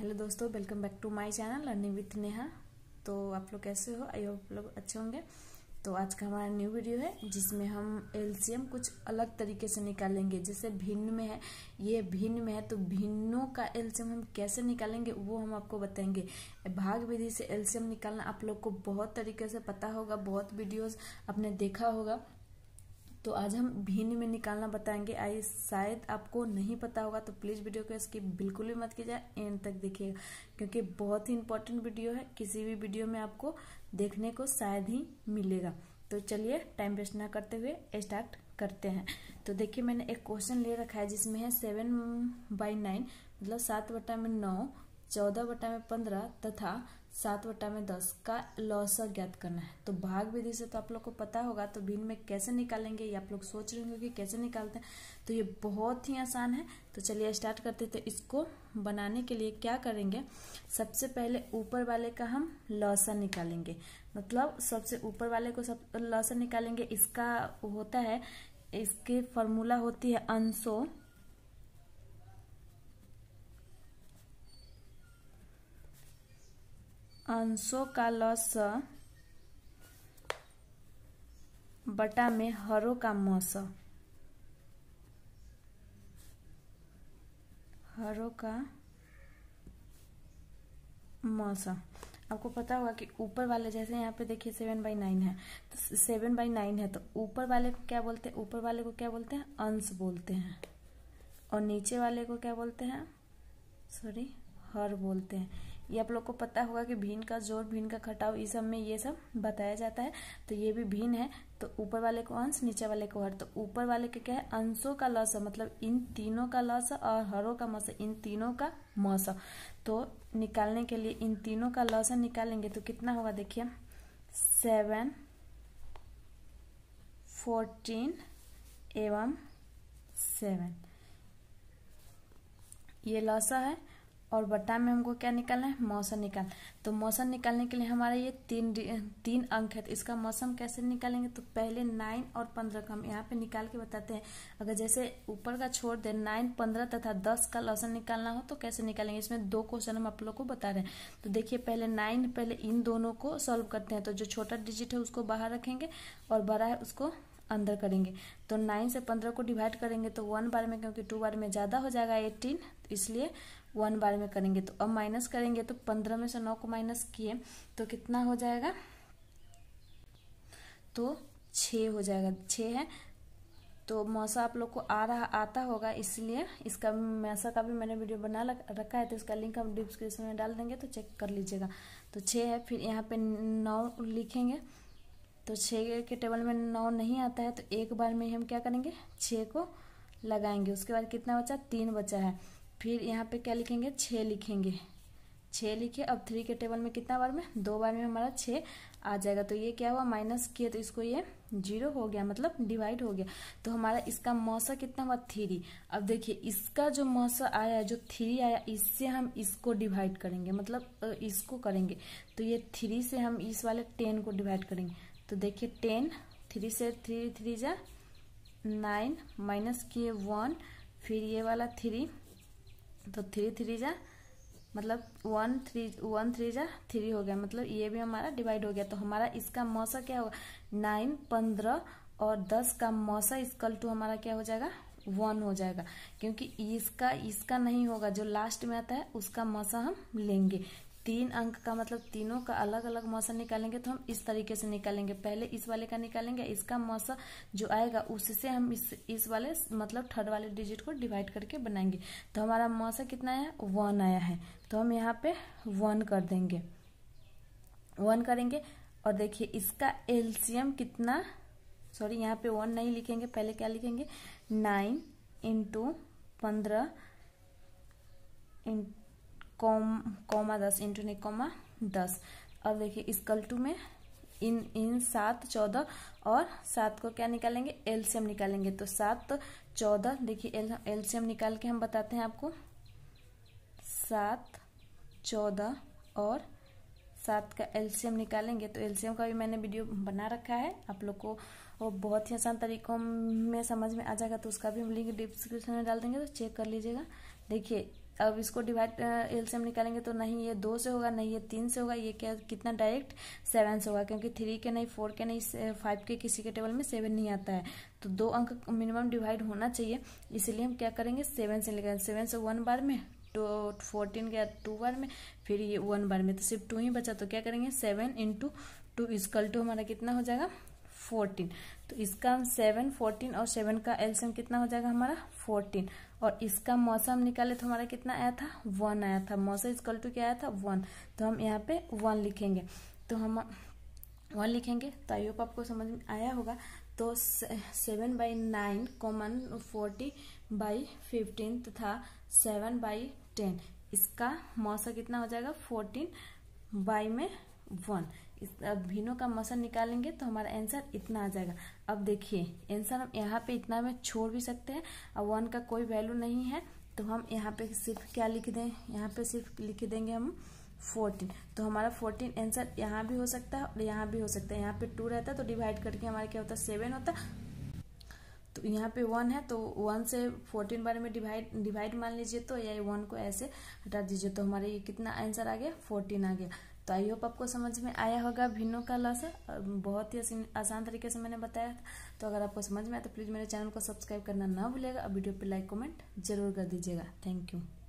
Hello दोस्तों, welcome back to my channel learning with Neha. तो आप लोग कैसे हो? आई होप लोग अच्छे होंगे। तो आज का हमारा न्यू वीडियो है जिसमें हम एलसीएम कुछ अलग तरीके से निकालेंगे। जैसे भिन्न में है, ये भिन्न में है तो भिन्नों का एलसीएम हम कैसे निकालेंगे वो हम आपको बताएंगे। भाग विधि से एलसीएम निकालना आप लोग को बहुत तरीके से पता होगा, बहुत वीडियोस आपने देखा होगा। तो आज हम भिन्न में निकालना बताएंगे। आई शायद आपको नहीं पता होगा तो प्लीज वीडियो को स्किप बिल्कुल भी मत कीजिए, एंड तक देखिएगा क्योंकि बहुत ही इंपॉर्टेंट वीडियो है। किसी भी वीडियो में आपको देखने को शायद ही मिलेगा। तो चलिए टाइम वेस्ट ना करते हुए स्टार्ट करते हैं। तो देखिए मैंने एक क्वेश्चन ले रखा है जिसमें है 7/9 मतलब 7/9, 14/15 तथा 7/10 का लॉसा ज्ञात करना है। तो भाग विधि से तो आप लोग को पता होगा, तो भिन्न में कैसे निकालेंगे ये आप लोग सोच रहे होंगे कि कैसे निकालते हैं। तो ये बहुत ही आसान है। तो चलिए स्टार्ट करते। तो इसको बनाने के लिए क्या करेंगे, सबसे पहले ऊपर वाले का हम लॉसा निकालेंगे। मतलब सबसे ऊपर वाले को सब लॉसा निकालेंगे। इसका होता है, इसकी फॉर्मूला होती है अंशों का लॉसा बटा में हरों का मौसा। हरों का मौसा आपको पता होगा कि ऊपर वाले, जैसे यहाँ पे देखिए 7/9 है, तो 7/9 है तो ऊपर वाले को क्या बोलते हैं? ऊपर वाले को क्या बोलते हैं? अंश बोलते हैं। और नीचे वाले को क्या बोलते हैं? हर बोलते हैं। ये आप लोग को पता होगा कि भिन्न का जोड़, भिन्न का घटाव, इस सब में ये सब बताया जाता है। तो ये भी भिन्न है तो ऊपर वाले को अंश, नीचे वाले को हर। तो ऊपर वाले के क्या है? अंशों का लॉसा मतलब इन तीनों का लॉसा, और हरों का मौसा इन तीनों का मौसा। तो निकालने के लिए इन तीनों का लॉसा निकालेंगे तो कितना होगा देखिए, 7, 14 एवं 7 ये लॉसा है। और बटा में हमको क्या निकालना है? मौसा निकाल। तो मौसा निकालने के लिए हमारा ये तीन अंक है। तो इसका मौसम कैसे निकालेंगे? तो पहले 9 और 15 का हम यहाँ पे निकाल के बताते हैं। अगर जैसे ऊपर का छोड़ दे 9, 15 तथा 10 का लॉसा निकालना हो तो कैसे निकालेंगे? इसमें 2 क्वेश्चन हम आप लोग को बता रहे हैं। तो देखिए पहले 9, पहले इन दोनों को सॉल्व करते हैं। तो जो छोटा डिजिट है उसको बाहर रखेंगे और बड़ा है उसको अंदर करेंगे। तो 9 से 15 को डिवाइड करेंगे तो 1 बार में, क्योंकि 2 बार में ज्यादा हो जाएगा 18, इसलिए 1 बार में करेंगे। तो अब माइनस करेंगे तो 15 में से 9 को माइनस किए तो कितना हो जाएगा? तो 6 हो जाएगा। 6 है तो मौसा आप लोग को आता होगा, इसलिए इसका मौसा का भी मैंने वीडियो बना रखा है। तो इसका लिंक हम डिस्क्रिप्शन में डाल देंगे तो चेक कर लीजिएगा। तो 6 है, फिर यहाँ पे 9 लिखेंगे। तो 6 के टेबल में 9 नहीं आता है तो एक बार में हम क्या करेंगे? 6 को लगाएंगे। उसके बाद कितना बचा? 3 बचा है। फिर यहाँ पे क्या लिखेंगे? 6 लिखेंगे। 6 लिखे। अब 3 के टेबल में कितना बार में? 2 बार में हमारा 6 आ जाएगा। तो ये क्या हुआ? माइनस किए तो इसको ये 0 हो गया, मतलब डिवाइड हो गया। तो हमारा इसका मौसा कितना हुआ? 3। अब देखिए इसका जो मौसा आया, जो 3 आया, इससे हम इसको डिवाइड करेंगे, मतलब इसको करेंगे। तो ये 3 से हम इस वाले 10 को डिवाइड करेंगे। तो देखिए 10, 3 से 3 3 जा 9, माइनस किए 1, फिर ये वाला 3, तो 3 3 जा मतलब 1 3 जा 3 हो गया, मतलब ये भी हमारा डिवाइड हो गया। तो हमारा इसका मौसा क्या होगा? 9, 15 और 10 का मौसा इक्वल टू हमारा क्या हो जाएगा? 1 हो जाएगा। क्योंकि इसका नहीं होगा, जो लास्ट में आता है उसका मौसा हम लेंगे। 3 अंक का मतलब तीनों का अलग अलग मौसा निकालेंगे। तो हम इस तरीके से निकालेंगे, पहले इस वाले का निकालेंगे, इसका मौसा जो आएगा उससे हम इस वाले मतलब थर्ड वाले डिजिट को डिवाइड करके बनाएंगे। तो हमारा मौसा कितना आया? 1 आया है। तो हम यहाँ पे 1 कर देंगे, 1 करेंगे। और देखिए इसका एलसीएम कितना, यहाँ पे 1 नहीं लिखेंगे, पहले क्या लिखेंगे? 9 × 15 कॉमा 10 इंटू नहीं कॉमा 10। अब देखिए इक्वल टू में इन 7, 14 और 7 को क्या निकालेंगे? एलसीएम निकालेंगे। तो 7, 14 देखिए एलसीएम निकाल के हम बताते हैं आपको। 7, 14 और 7 का एलसीएम निकालेंगे। तो एलसीएम का भी मैंने वीडियो बना रखा है आप लोग को, और बहुत ही आसान तरीकों में समझ में आ जाएगा। तो उसका भी हम लिंक डिस्क्रिप्शन में डाल देंगे तो चेक कर लीजिएगा। देखिए अब इसको डिवाइड एलसीएम निकालेंगे तो नहीं ये 2 से होगा, नहीं ये 3 से होगा, ये क्या कितना डायरेक्ट 7 से होगा, क्योंकि 3 के नहीं, 4 के नहीं, 5 के किसी के टेबल में 7 नहीं आता है। तो 2 अंक मिनिमम डिवाइड होना चाहिए, इसलिए हम क्या करेंगे 7 से निकालेंगे। 7 से 1 बार में, तो 14 गया 2 बार में, फिर ये 1 बार में, तो सिर्फ 2 ही बचा। तो क्या करेंगे 7 × 2 इक्वल टू हमारा कितना हो जाएगा 14। तो इसका हम 7, 14 और 7 का एलसीएम कितना हो जाएगा हमारा 14। और इसका मौसम निकाले तो हमारा कितना आया था 1 आया था। मौसम इक्वल टू क्या आया था 1, तो हम यहाँ पे 1 लिखेंगे। तो हम 1 लिखेंगे। तो आई होप आपको समझ में आया होगा। तो 7/9 कॉमन 40/15 तथा 7/10, इसका मौसम कितना हो जाएगा 14/1। अब भिन्नों का मौसम निकालेंगे तो हमारा आंसर इतना आ जाएगा। अब देखिए आंसर हम यहाँ पे इतना में छोड़ भी सकते हैं। अब 1 का कोई वैल्यू नहीं है तो हम यहाँ पे सिर्फ क्या लिख दें, यहाँ पे सिर्फ लिख देंगे हम 14। तो हमारा 14 आंसर यहाँ भी हो सकता है और यहाँ भी हो सकता है। यहाँ पे 2 रहता है तो डिवाइड करके हमारा क्या होता है 7 होता है। तो यहाँ पे 1 है तो 1 से 14 बार में डिवाइड मान लीजिए, तो या 1 को ऐसे हटा दीजिए, तो हमारे ये कितना आंसर आ गया 14 आ गया। तो आई होप आपको समझ में आया होगा भिन्नों का लॉस है। बहुत ही आसान तरीके से मैंने बताया था। तो अगर आपको समझ में आया तो प्लीज़ मेरे चैनल को सब्सक्राइब करना ना भूलिएगा। वीडियो पे लाइक कमेंट जरूर कर दीजिएगा। Thank you.